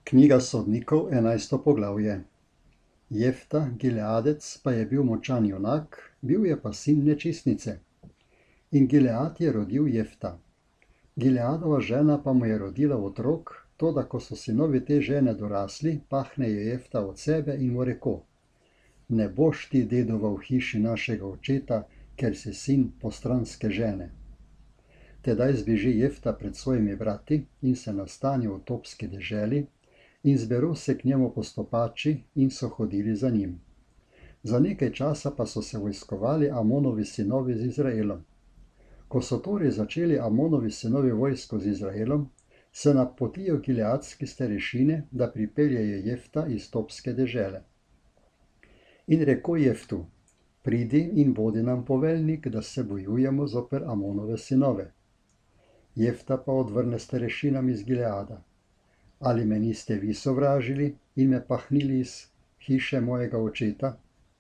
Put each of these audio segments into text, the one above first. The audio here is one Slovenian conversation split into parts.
Knjiga sodnikov, 11. poglavje. Jefta, Gileadec, pa je bil močan junak, bil je pa sin nečistnice. In Gilead je rodil Jefta. Gileadova žena pa mu je rodila otrok, toda ko so sinovi te žene dorasli, pahne je Jefta od sebe in mu rekel: Ne boš ti dedova v hiši našega očeta, ker si sin postranske žene. Tedaj zbeži Jefta pred svojimi brati in se nastani v topski deželi, in zberu se k njemu postopači in so hodili za njim. Za nekaj časa pa so se vojskovali Amonovi sinovi z Izraelom. Ko so torej začeli Amonovi sinovi vojsko z Izraelom, se napotijo gileadski starešine, da pripeljejo Jefta iz topske dežele. In rekel Jeftu: Pridi in bodi nam poveljnik, da se bojujemo zoper Amonove sinove. Jefta pa odvrne starešinam iz Gileada: Ali me niste vi sovražili in me pahnili iz hiše mojega očeta?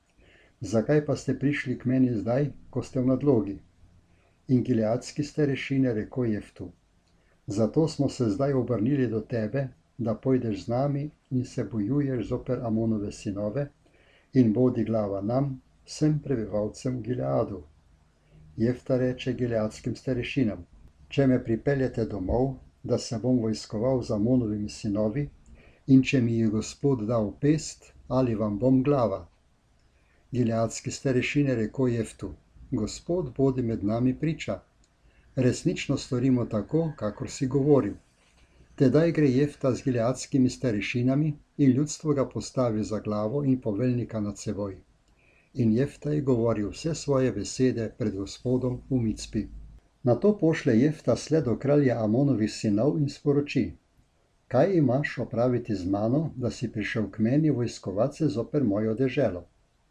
Zakaj pa ste prišli k meni zdaj, ko ste v nadlogi? In gileadski starešine rekel Jeftu: Zato smo se zdaj obrnili do tebe, da pojdeš z nami in se bojuješ zoper Amonove sinove in bodi glava nam, vsem prebivalcem Gileadu. Jefta reče gileadskim starešinam: Če me pripeljete domov, da se bom vojskoval z Amonovimi sinovi, in če mi je Gospod dal pest, ali vam bom glava? Gileadski starešine rekel Jeftu: Gospod bodi med nami priča. Resnično storimo tako, kakor si govoril. Tedaj gre Jefta z gileadskimi starešinami in ljudstvo ga postavi za glavo in poveljnika nad seboj. In Jefta je govoril vse svoje besede pred Gospodom v Micpi. Nato pošlje Jefta sled do kralja Amonovih sinov in sporoči: Kaj imaš opraviti z mano, da si prišel k meni vojskovat se zoper mojo deželo?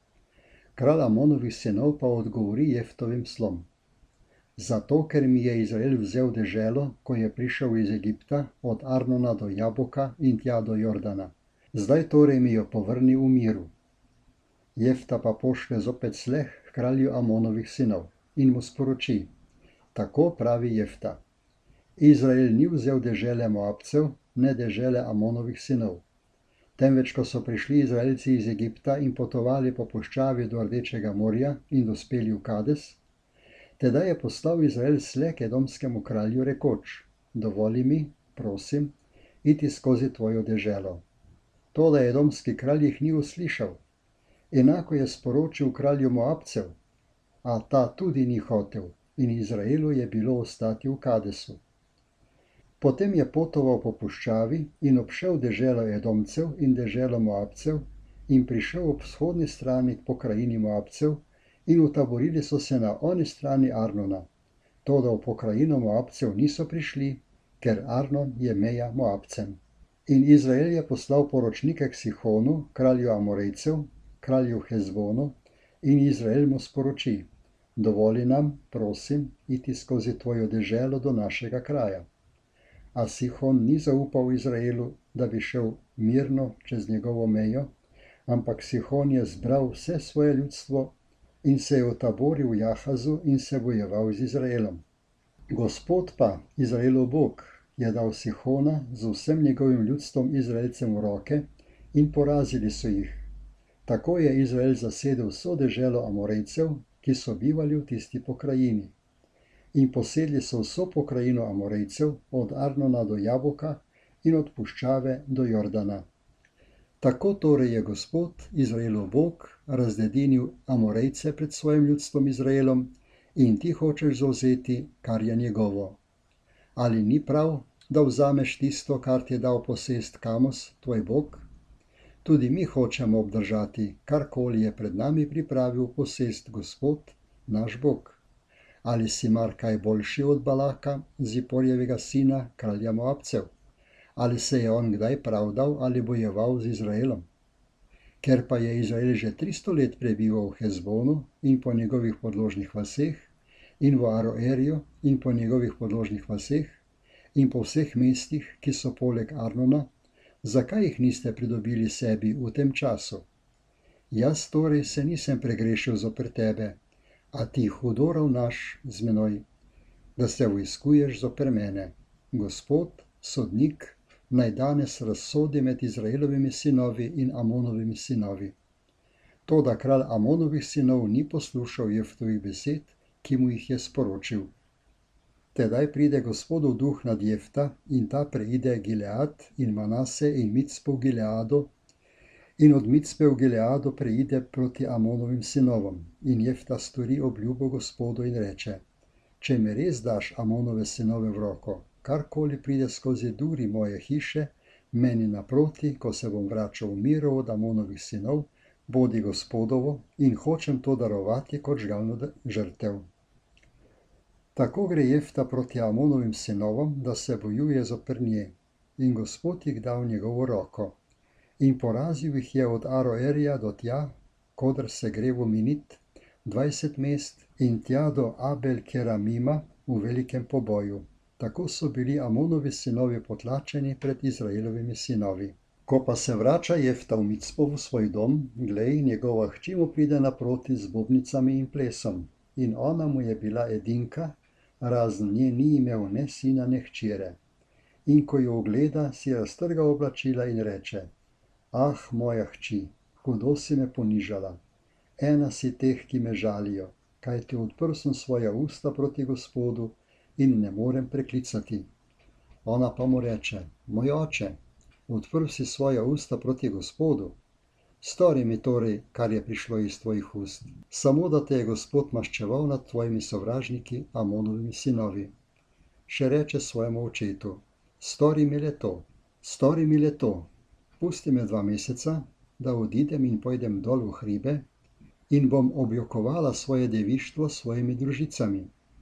Kralj Amonovih sinov pa odgovori Jeftovim slom: Zato, ker mi je Izrael vzel deželo, ko je prišel iz Egipta, od Arnona do Jaboka in tja do Jordana. Zdaj torej mi jo povrni v miru. Jefta pa pošlje zopet sleh k kralju Amonovih sinov in mu sporoči: Tako pravi Jefta: Izrael ni vzel dežele Moabcev, ne dežele Amonovih sinov. Temveč, ko so prišli Izraelci iz Egipta in potovali po puščavi do Rdečega morja in dospeli v Kades, tedaj je poslal Izrael slek edomskemu kralju rekoč: Dovoli mi, prosim, iti skozi tvojo deželo. Toda edomski kralj jih ni uslišal. Enako je sporočil kralju Moabcev, a ta tudi ni hotel, in Izraelu je bilo ostati v Kadesu. Potem je potoval po puščavi in obšel deželo Edomcev in deželo Moabcev in prišel ob vzhodni strani k pokrajini Moabcev in utaborili so se na oni strani Arnona. Toda v pokrajino Moabcev niso prišli, ker Arnon je meja Moabcem. In Izrael je poslal poročnike k Sihonu, kralju Amorejcev, kralju Hezbonu, in Izrael mu sporoči: Dovoli nam, prosim, iti skozi tvojo deželo do našega kraja. A Sihon ni zaupal Izraelu, da bi šel mirno čez njegovo mejo, ampak Sihon je zbral vse svoje ljudstvo in se je utaboril v Jahazu in se bojeval z Izraelom. Gospod pa, Izraelov Bog, je dal Sihona z vsem njegovim ljudstvom Izraelcem v roke in porazili so jih. Tako je Izrael zasedel vso deželo Amorejcev, ki so bivali v tisti pokrajini. In posedli so vso pokrajino Amorejcev od Arnona do Jaboka in od puščave do Jordana. Tako torej je Gospod, Izraelov Bog, razdedinil Amorejce pred svojim ljudstvom Izraelom in ti hočeš zavzeti, kar je njegovo. Ali ni prav, da vzameš tisto, kar ti je dal posest Kamos, tvoj Bog? Tudi mi hočemo obdržati, karkoli je pred nami pripravil posest Gospod, naš Bog. Ali si mar kaj boljši od Balaka, Ziporjevega sina, kralja Moabcev? Ali se je on kdaj pravdal ali bojeval z Izraelom? Ker pa je Izrael že 300 let prebival v Hezbonu in po njegovih podložnih vaseh, in v Aroerju in po njegovih podložnih vaseh, in po vseh mestih, ki so poleg Arnona, zakaj jih niste pridobili sebi v tem času? Jaz torej se nisem pregrešil zoper tebe, a ti hudo ravnaš z menoj, da se vojskuješ zoper mene. Gospod, sodnik, naj danes razsodi med Izraelovimi sinovi in Amonovimi sinovi. Toda kralj Amonovih sinov ni poslušal Jeftovih besed, ki mu jih je sporočil. Tedaj pride Gospodov duh nad Jefta in ta preide Gilead in Manase in Micpo v Gileadu in od Micpe v Gileadu preide proti Amonovim sinovom in Jefta stori obljubo Gospodu in reče: Če mi res daš Amonove sinove v roko, karkoli pride skozi duri moje hiše, meni naproti, ko se bom vračal v miru od Amonovih sinov, bodi Gospodovo in hočem to darovati kot žgalno žrtev. Tako gre Jefta proti Amonovim sinovom, da se bojuje zoper nje, in Gospod jih da v njegovo roko. In porazil jih je od Aroerja do tja, kodr se gre v Minit, 20 mest, in tja do Abel Keramima v velikem poboju. Tako so bili Amonovi sinovi potlačeni pred Izraelovimi sinovi. Ko pa se vrača Jefta v Micpo v svoj dom, glej, njegova hči mu pride naproti z bobnicami in plesom, in ona mu je bila edinka, razen nje ni imel ne sina, ne hčere. In ko jo ogleda, si raztrga oblačila in reče: Ah, moja hči, hudo si me ponižala. Ena si teh, ki me žalijo, kajti odprl sem svoja usta proti Gospodu in ne morem preklicati. Ona pa mu reče: Moj oče, odprl si svoja usta proti Gospodu. Stori mi torej, kar je prišlo iz tvojih ust, samo da te je Gospod maščeval nad tvojimi sovražniki, Amonovimi sinovi. Še reče svojemu očetu: Stori mi le to, pusti me 2 meseca, da odidem in pojdem dol v hribe in bom objokovala svoje devištvo s svojimi družicami.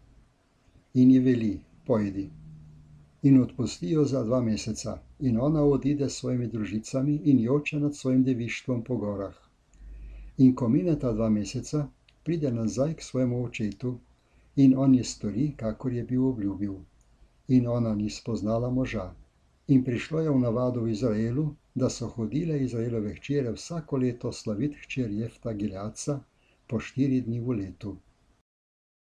In ji veli: Pojdi. In odpustijo za 2 meseca, in ona odide s svojimi družicami in joče nad svojim devištvom po gorah. In ko mineta 2 meseca, pride nazaj k svojemu očetu, in on je stori, kakor je bil obljubil. In ona ni spoznala moža. In prišlo je v navado v Izraelu, da so hodile Izraelove hčere vsako leto slavit hčer Jefta Gileadca po 4 dni v letu.